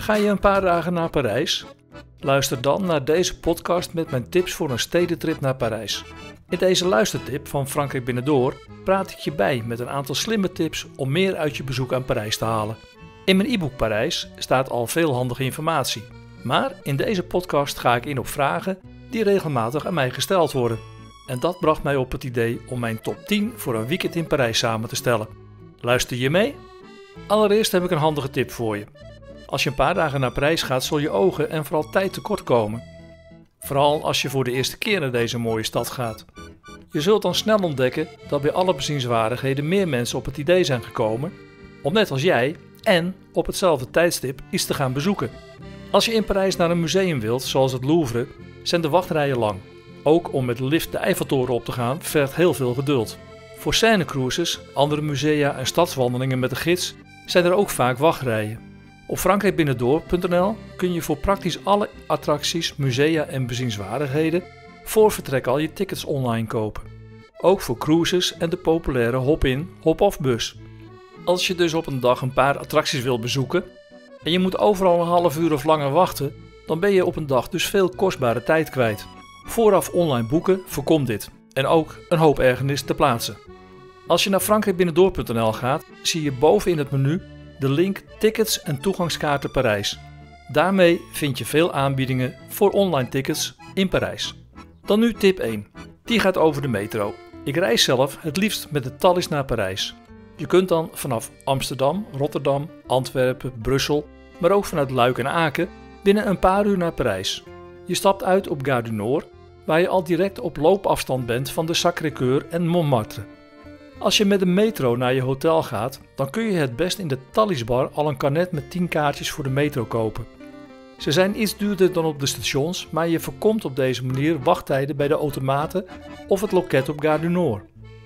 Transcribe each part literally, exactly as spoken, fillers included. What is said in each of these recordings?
Ga je een paar dagen naar Parijs? Luister dan naar deze podcast met mijn tips voor een stedentrip naar Parijs. In deze luistertip van Frankrijk Binnendoor praat ik je bij met een aantal slimme tips om meer uit je bezoek aan Parijs te halen. In mijn e-book Parijs staat al veel handige informatie. Maar in deze podcast ga ik in op vragen die regelmatig aan mij gesteld worden. En dat bracht mij op het idee om mijn top tien voor een weekend in Parijs samen te stellen. Luister je mee? Allereerst heb ik een handige tip voor je. Als je een paar dagen naar Parijs gaat, zul je ogen en vooral tijd tekort komen. Vooral als je voor de eerste keer naar deze mooie stad gaat. Je zult dan snel ontdekken dat bij alle bezienswaardigheden meer mensen op het idee zijn gekomen om net als jij en op hetzelfde tijdstip iets te gaan bezoeken. Als je in Parijs naar een museum wilt, zoals het Louvre, zijn de wachtrijen lang. Ook om met de lift de Eiffeltoren op te gaan vergt heel veel geduld. Voor scènecruises, andere musea en stadswandelingen met de gids zijn er ook vaak wachtrijen. Op frankrijkbinnendoor punt n l kun je voor praktisch alle attracties, musea en bezienswaardigheden voor vertrek al je tickets online kopen. Ook voor cruises en de populaire hop-in, hop-off bus. Als je dus op een dag een paar attracties wil bezoeken en je moet overal een half uur of langer wachten, dan ben je op een dag dus veel kostbare tijd kwijt. Vooraf online boeken voorkomt dit en ook een hoop ergernis te plaatsen. Als je naar frankrijkbinnendoor punt n l gaat, zie je boven in het menu de link Tickets en toegangskaarten Parijs. Daarmee vind je veel aanbiedingen voor online tickets in Parijs. Dan nu tip één. Die gaat over de metro. Ik reis zelf het liefst met de Thalys naar Parijs. Je kunt dan vanaf Amsterdam, Rotterdam, Antwerpen, Brussel, maar ook vanuit Luik en Aken binnen een paar uur naar Parijs. Je stapt uit op Gare du Nord, waar je al direct op loopafstand bent van de Sacré-Cœur en Montmartre. Als je met de metro naar je hotel gaat, dan kun je het best in de Thalys bar al een karnet met tien kaartjes voor de metro kopen. Ze zijn iets duurder dan op de stations, maar je voorkomt op deze manier wachttijden bij de automaten of het loket op Gare du Nord.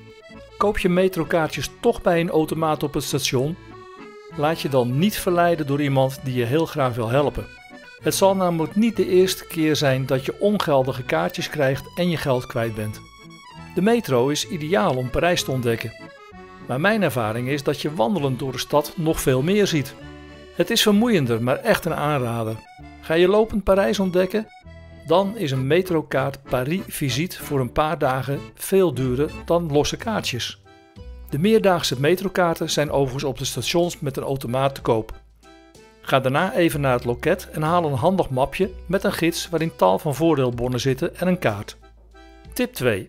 Koop je metrokaartjes toch bij een automaat op het station, laat je dan niet verleiden door iemand die je heel graag wil helpen. Het zal namelijk niet de eerste keer zijn dat je ongeldige kaartjes krijgt en je geld kwijt bent. De metro is ideaal om Parijs te ontdekken, maar mijn ervaring is dat je wandelend door de stad nog veel meer ziet. Het is vermoeiender, maar echt een aanrader. Ga je lopend Parijs ontdekken? Dan is een metrokaart Paris Visite voor een paar dagen veel duurder dan losse kaartjes. De meerdaagse metrokaarten zijn overigens op de stations met een automaat te koop. Ga daarna even naar het loket en haal een handig mapje met een gids waarin tal van voordeelbonnen zitten en een kaart. Tip twee.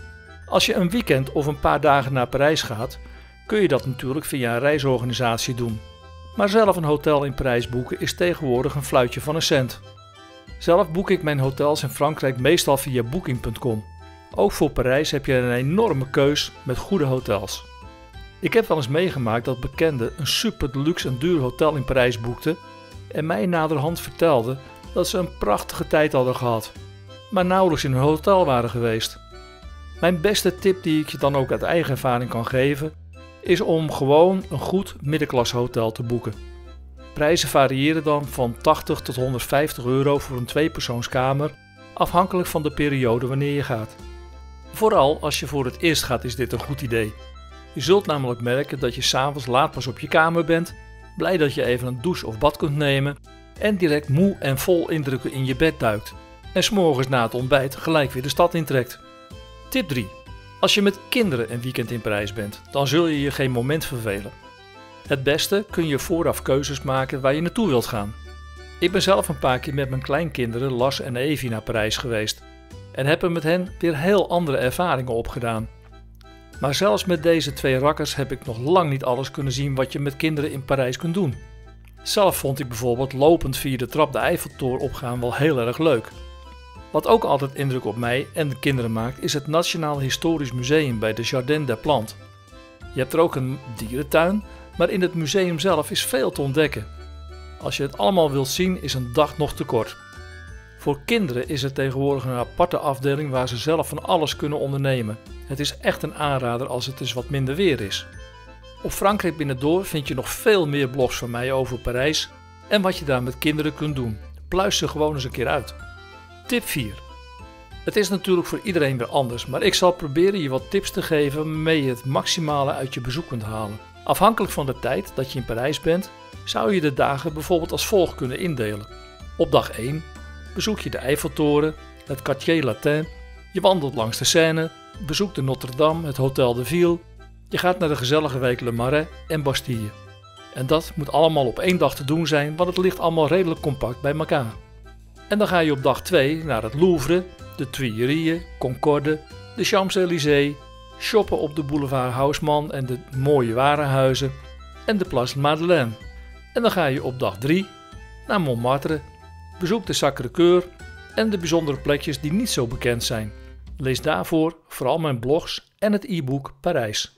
Als je een weekend of een paar dagen naar Parijs gaat, kun je dat natuurlijk via een reisorganisatie doen. Maar zelf een hotel in Parijs boeken is tegenwoordig een fluitje van een cent. Zelf boek ik mijn hotels in Frankrijk meestal via booking punt com. Ook voor Parijs heb je een enorme keus met goede hotels. Ik heb wel eens meegemaakt dat bekenden een super deluxe en duur hotel in Parijs boekten en mij naderhand vertelden dat ze een prachtige tijd hadden gehad, maar nauwelijks in hun hotel waren geweest. Mijn beste tip die ik je dan ook uit eigen ervaring kan geven, is om gewoon een goed middenklasse hotel te boeken. Prijzen variëren dan van tachtig tot honderdvijftig euro voor een tweepersoonskamer, afhankelijk van de periode wanneer je gaat. Vooral als je voor het eerst gaat is dit een goed idee. Je zult namelijk merken dat je 's avonds laat pas op je kamer bent, blij dat je even een douche of bad kunt nemen en direct moe en vol indrukken in je bed duikt en 's morgens na het ontbijt gelijk weer de stad intrekt. Tip drie. Als je met kinderen een weekend in Parijs bent, dan zul je je geen moment vervelen. Het beste kun je vooraf keuzes maken waar je naartoe wilt gaan. Ik ben zelf een paar keer met mijn kleinkinderen Lars en Evie naar Parijs geweest en heb er met hen weer heel andere ervaringen opgedaan. Maar zelfs met deze twee rakkers heb ik nog lang niet alles kunnen zien wat je met kinderen in Parijs kunt doen. Zelf vond ik bijvoorbeeld lopend via de trap de Eiffeltoren opgaan wel heel erg leuk. Wat ook altijd indruk op mij en de kinderen maakt is het Nationaal Historisch Museum bij de Jardin des Plantes. Je hebt er ook een dierentuin, maar in het museum zelf is veel te ontdekken. Als je het allemaal wilt zien is een dag nog te kort. Voor kinderen is er tegenwoordig een aparte afdeling waar ze zelf van alles kunnen ondernemen. Het is echt een aanrader als het eens wat minder weer is. Op Frankrijk Binnendoor vind je nog veel meer blogs van mij over Parijs en wat je daar met kinderen kunt doen. Pluis ze gewoon eens een keer uit. Tip vier. Het is natuurlijk voor iedereen weer anders, maar ik zal proberen je wat tips te geven waarmee je het maximale uit je bezoek kunt halen. Afhankelijk van de tijd dat je in Parijs bent, zou je de dagen bijvoorbeeld als volgt kunnen indelen. Op dag één bezoek je de Eiffeltoren, het Quartier Latin, je wandelt langs de Seine, bezoekt de Notre-Dame, het Hôtel de Ville, je gaat naar de gezellige wijk Le Marais en Bastille. En dat moet allemaal op één dag te doen zijn, want het ligt allemaal redelijk compact bij elkaar. En dan ga je op dag twee naar het Louvre, de Tuileries, Concorde, de Champs-Élysées, shoppen op de boulevard Haussmann en de mooie warenhuizen en de Place Madeleine. En dan ga je op dag drie naar Montmartre, bezoek de Sacré-Cœur en de bijzondere plekjes die niet zo bekend zijn. Lees daarvoor vooral mijn blogs en het e-book Parijs.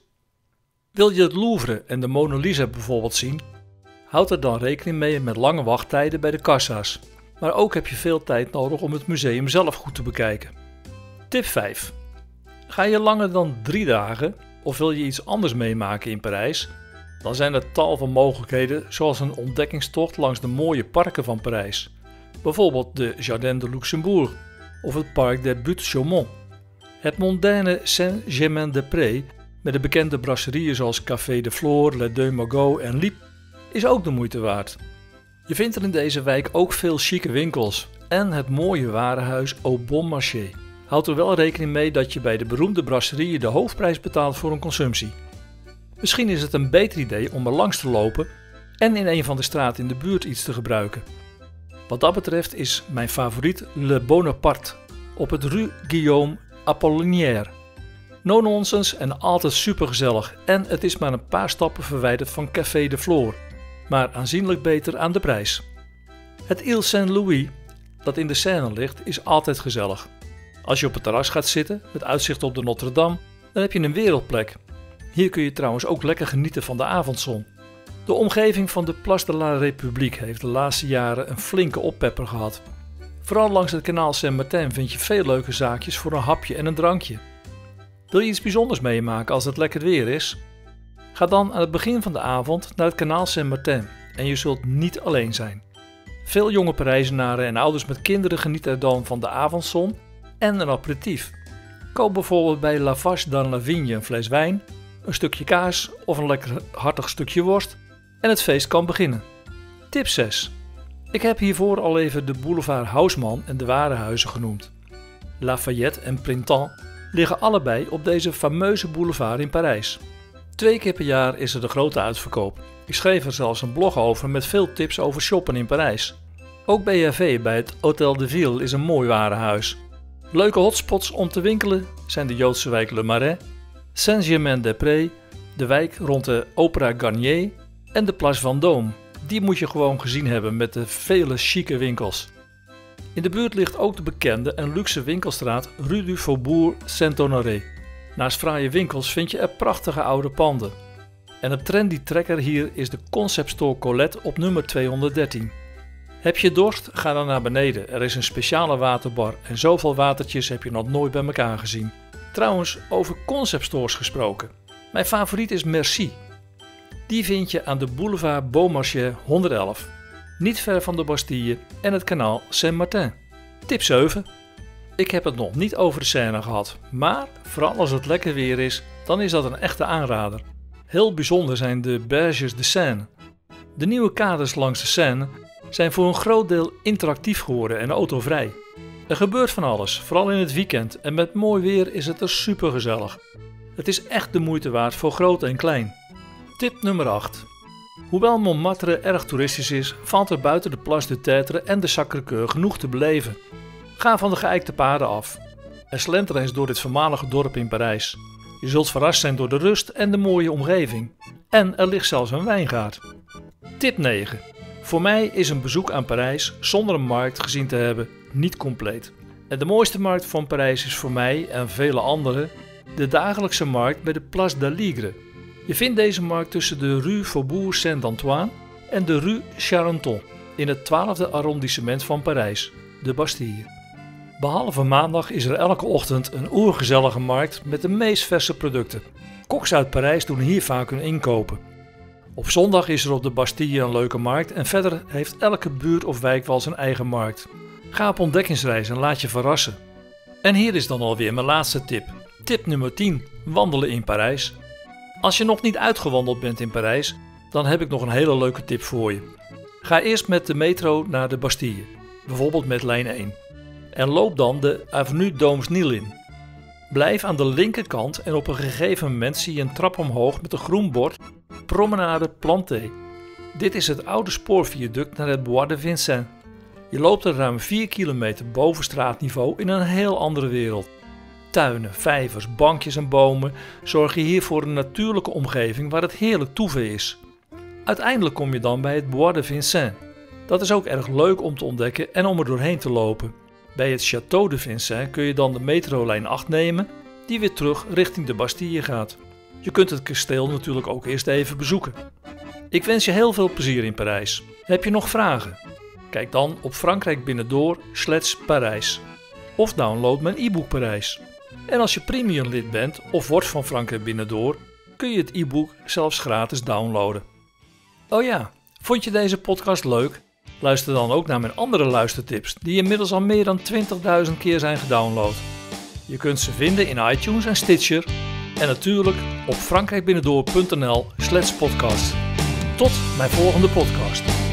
Wil je het Louvre en de Mona Lisa bijvoorbeeld zien? Houd er dan rekening mee met lange wachttijden bij de kassa's. Maar ook heb je veel tijd nodig om het museum zelf goed te bekijken. Tip vijf. Ga je langer dan drie dagen of wil je iets anders meemaken in Parijs? Dan zijn er tal van mogelijkheden zoals een ontdekkingstocht langs de mooie parken van Parijs. Bijvoorbeeld de Jardin de Luxembourg of het Parc des Buttes-Chaumont. Het mondaine Saint-Germain-des-Prés met de bekende brasserieën zoals Café de Flore, Les Deux Magots en Liep is ook de moeite waard. Je vindt er in deze wijk ook veel chique winkels en het mooie warenhuis Au Bon Marché. Houd er wel rekening mee dat je bij de beroemde brasserieën de hoofdprijs betaalt voor een consumptie. Misschien is het een beter idee om er langs te lopen en in een van de straten in de buurt iets te gebruiken. Wat dat betreft is mijn favoriet Le Bonaparte op het Rue Guillaume Apollinaire. No nonsense en altijd supergezellig en het is maar een paar stappen verwijderd van Café de Flore, maar aanzienlijk beter aan de prijs. Het Ile Saint-Louis, dat in de Seine ligt, is altijd gezellig. Als je op het terras gaat zitten met uitzicht op de Notre-Dame, dan heb je een wereldplek. Hier kun je trouwens ook lekker genieten van de avondzon. De omgeving van de Place de la République heeft de laatste jaren een flinke oppepper gehad. Vooral langs het kanaal Saint-Martin vind je veel leuke zaakjes voor een hapje en een drankje. Wil je iets bijzonders meemaken als het lekker weer is? Ga dan aan het begin van de avond naar het kanaal Saint-Martin en je zult niet alleen zijn. Veel jonge Parijzenaren en ouders met kinderen genieten er dan van de avondzon en een aperitief. Koop bijvoorbeeld bij La Vache dans la Vigne een fles wijn, een stukje kaas of een lekker hartig stukje worst en het feest kan beginnen. Tip zes. Ik heb hiervoor al even de boulevard Haussmann en de warenhuizen genoemd. Lafayette en Printemps liggen allebei op deze fameuze boulevard in Parijs. Twee keer per jaar is er de grote uitverkoop. Ik schreef er zelfs een blog over met veel tips over shoppen in Parijs. Ook B H V bij het Hôtel de Ville is een mooi warenhuis. Leuke hotspots om te winkelen zijn de Joodse wijk Le Marais, Saint-Germain-des-Prés, de wijk rond de Opéra Garnier en de Place Vendôme. Die moet je gewoon gezien hebben met de vele chique winkels. In de buurt ligt ook de bekende en luxe winkelstraat Rue du Faubourg Saint-Honoré. Naast fraaie winkels vind je er prachtige oude panden. En een trendy trekker hier is de Concept Store Colette op nummer tweehonderddertien. Heb je dorst? Ga dan naar beneden. Er is een speciale waterbar en zoveel watertjes heb je nog nooit bij elkaar gezien. Trouwens, over concept stores gesproken. Mijn favoriet is Merci. Die vind je aan de boulevard Beaumarchais honderdelf. Niet ver van de Bastille en het kanaal Saint-Martin. Tip zeven. Ik heb het nog niet over de Seine gehad, maar vooral als het lekker weer is, dan is dat een echte aanrader. Heel bijzonder zijn de Berges de Seine. De nieuwe kades langs de Seine zijn voor een groot deel interactief geworden en autovrij. Er gebeurt van alles, vooral in het weekend en met mooi weer is het er super gezellig. Het is echt de moeite waard voor groot en klein. Tip nummer acht. Hoewel Montmartre erg toeristisch is, valt er buiten de Place du Tertre en de Sacré-Cœur genoeg te beleven. Ga van de geëikte paden af en slenter eens door dit voormalige dorp in Parijs. Je zult verrast zijn door de rust en de mooie omgeving. En er ligt zelfs een wijngaard. Tip negen. Voor mij is een bezoek aan Parijs zonder een markt gezien te hebben niet compleet. En de mooiste markt van Parijs is voor mij en vele anderen de dagelijkse markt bij de Place d'Aligre. Je vindt deze markt tussen de Rue Faubourg Saint-Antoine en de Rue Charenton in het twaalfde arrondissement van Parijs, de Bastille. Behalve maandag is er elke ochtend een oergezellige markt met de meest verse producten. Koks uit Parijs doen hier vaak hun inkopen. Op zondag is er op de Bastille een leuke markt en verder heeft elke buurt of wijk wel zijn eigen markt. Ga op ontdekkingsreis en laat je verrassen. En hier is dan alweer mijn laatste tip. Tip nummer tien. Wandelen in Parijs. Als je nog niet uitgewandeld bent in Parijs, dan heb ik nog een hele leuke tip voor je. Ga eerst met de metro naar de Bastille, bijvoorbeeld met lijn één. En loop dan de Avenue d'Aumesnil in. Blijf aan de linkerkant en op een gegeven moment zie je een trap omhoog met een groen bord Promenade Plantée. Dit is het oude spoorviaduct naar het Bois de Vincennes. Je loopt er ruim vier kilometer boven straatniveau in een heel andere wereld. Tuinen, vijvers, bankjes en bomen zorgen hier voor een natuurlijke omgeving waar het heerlijk toeven is. Uiteindelijk kom je dan bij het Bois de Vincennes. Dat is ook erg leuk om te ontdekken en om er doorheen te lopen. Bij het Château de Vincennes kun je dan de metrolijn acht nemen die weer terug richting de Bastille gaat. Je kunt het kasteel natuurlijk ook eerst even bezoeken. Ik wens je heel veel plezier in Parijs. Heb je nog vragen? Kijk dan op Frankrijk Binnendoor slash Parijs. Of download mijn e-book Parijs. En als je premium lid bent of wordt van Frankrijk Binnendoor, kun je het e-book zelfs gratis downloaden. Oh ja, vond je deze podcast leuk? Luister dan ook naar mijn andere luistertips die inmiddels al meer dan twintigduizend keer zijn gedownload. Je kunt ze vinden in iTunes en Stitcher en natuurlijk op frankrijkbinnendoor punt n l slash podcast. Tot mijn volgende podcast.